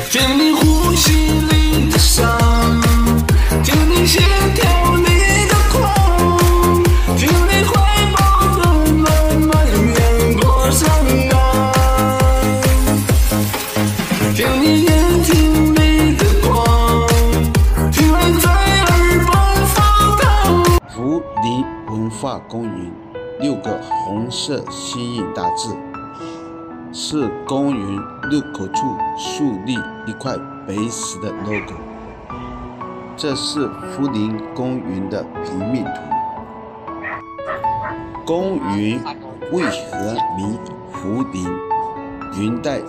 听你呼吸里的伤，听你心跳里的狂，听你怀抱的暖蔓延过伤感，听你眼睛里的光，听爱在耳畔放荡。 福林文化公园6个红色新印大字，是公园入口处竖立一块白石的 logo。这是福林公园的平面图。公园为何名福林？元代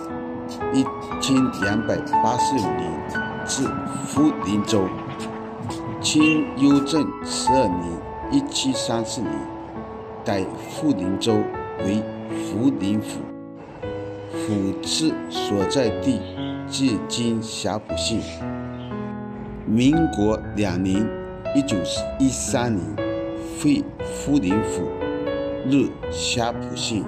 1285年至福林州，清雍正12年1734年改福林州为福林府。府治所在地至今霞浦县。民国2年1913年废福林府，入霞浦县。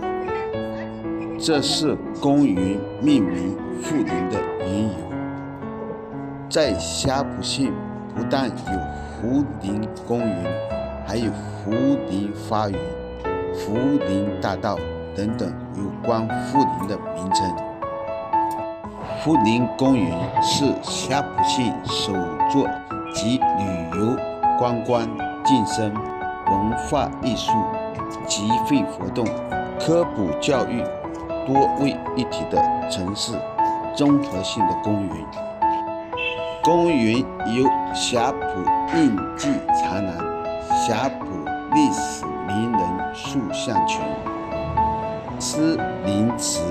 这是公园命名福林的缘由。在霞浦县不但有福林公园，还有福林花园、福林大道等等有关福林的名称。福林公园是霞浦县首座集旅游、观光、健身、文化艺术、集会活动、科普教育多为一体的城市综合性的公园。公园由霞浦印记茶南、霞浦历史名人塑像群、诗林祠、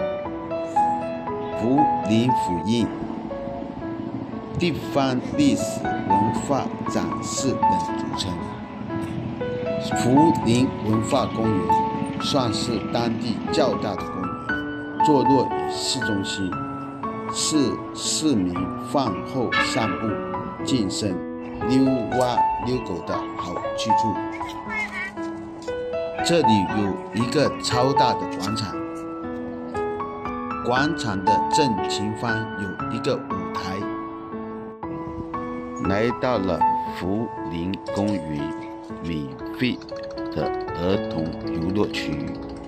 福林府印、地方历史文化展示等组成。福林文化公园算是当地较大的公园，坐落于市中心，是市民饭后散步、健身、遛蛙遛狗的好去处。这里有一个超大的广场，广场的正前方有一个舞台。来到了福林公园免费的儿童游乐区域。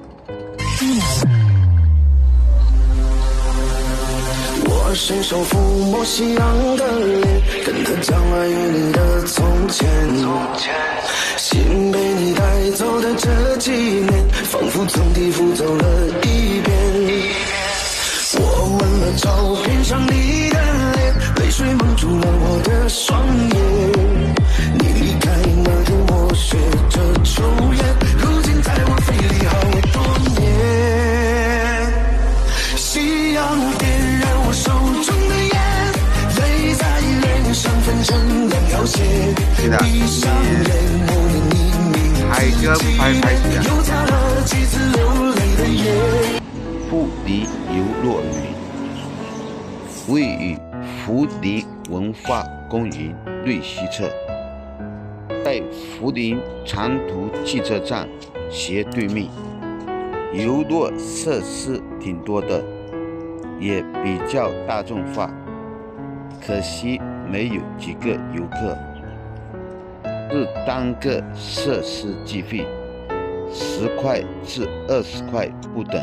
我伸手抚摸夕阳的脸，跟着将来与你的从前，心被你带走的这几年，仿佛从地phủ走了一遍。我吻了照片上你的脸，泪水蒙住了我的双眼。你离开那天，我学着抽烟，如今在我肺里好多年。夕阳点燃我手中的烟，泪在脸上分成2条线。闭上眼，默念你名字，又擦了几次流泪的眼。 福林游乐园位于福林文化公园内西侧，在福林长途汽车站斜对面。游乐设施挺多的，也比较大众化，可惜没有几个游客。是单个设施计费，10块至20块不等。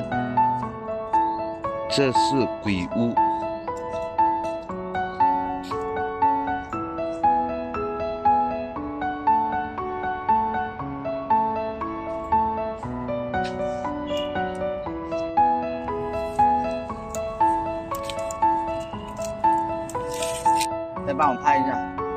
这是鬼屋， 再帮我拍一下。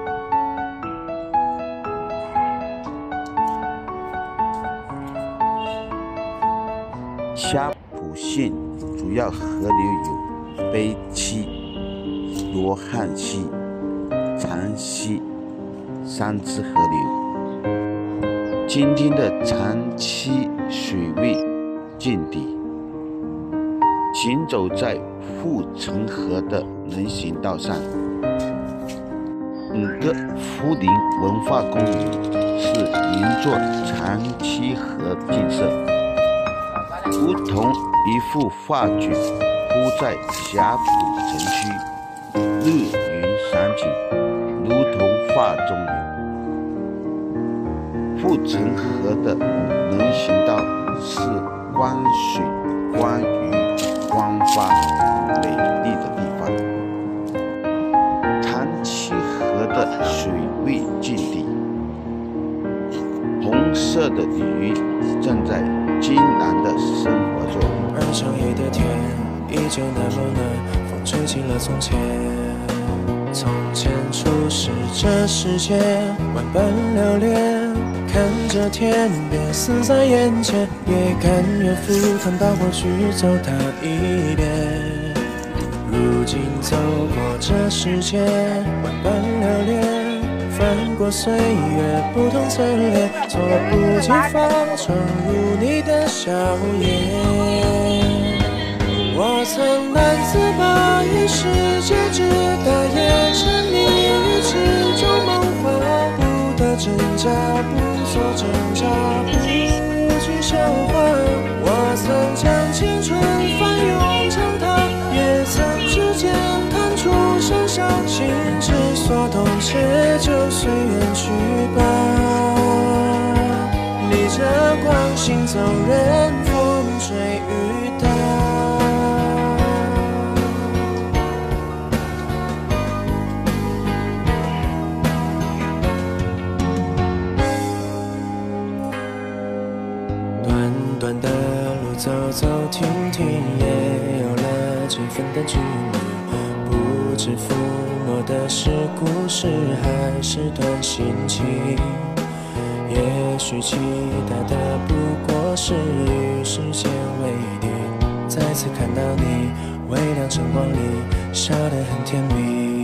霞浦县主要河流有北溪、罗汉溪、长溪3支河流。今天的长溪水位见底，行走在护城河的人行道上。整个福林文化公园是沿着长溪河建设，如同一幅画卷铺在霞浦城区，日云山景，如同画中有。护城河的人行道是观水、观鱼、观花美丽的地方。长崎河的水位净地，红色的鱼正在艰难地生活中。 而长夜的天依旧那么暖，风吹起了从前。从前初识这世界，万般留恋，看着天边死在眼前，也甘愿赴汤蹈火去走它一遍。如今走过这世界，万般留恋，翻过岁月不同侧脸，措不及防闯入你的笑颜。我曾难自拔于世界之大，也沉溺于其中梦幻，不得挣扎，不做挣扎，不惧笑话。我曾将青春翻涌成她，也曾指尖弹出盛夏，心之所动，且就随缘去吧。逆着光行走，任风吹雨打。短的路走走停停，也有了几分的距离。不知抚摸的是故事，还是段心情。也许期待的不过是与时间为敌。再次看到你，微亮晨光里笑得很甜蜜。